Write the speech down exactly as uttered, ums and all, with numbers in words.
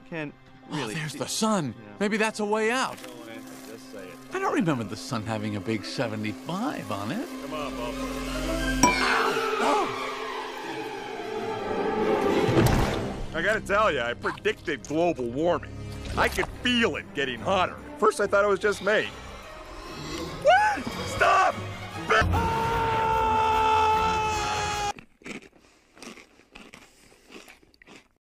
Ken, Oh, really. there's the sun. Yeah. Maybe that's a way out. Go away. Just say it. I don't remember the sun having a big seventy-five on it. Come on, Bob. Oh! I gotta tell you, I predicted global warming. I could feel it getting hotter. At first I thought it was just me.